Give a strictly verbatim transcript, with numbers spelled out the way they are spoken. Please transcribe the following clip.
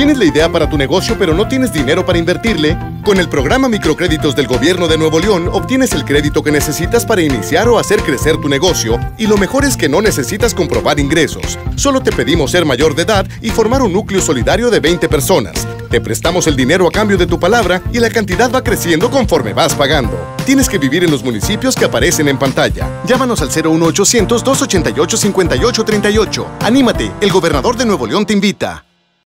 ¿Tienes la idea para tu negocio pero no tienes dinero para invertirle? Con el programa Microcréditos del Gobierno de Nuevo León obtienes el crédito que necesitas para iniciar o hacer crecer tu negocio, y lo mejor es que no necesitas comprobar ingresos. Solo te pedimos ser mayor de edad y formar un núcleo solidario de veinte personas. Te prestamos el dinero a cambio de tu palabra y la cantidad va creciendo conforme vas pagando. Tienes que vivir en los municipios que aparecen en pantalla. Llámanos al cero uno ochocientos, dos ochenta y ocho, cincuenta y ocho treinta y ocho. Anímate, el gobernador de Nuevo León te invita.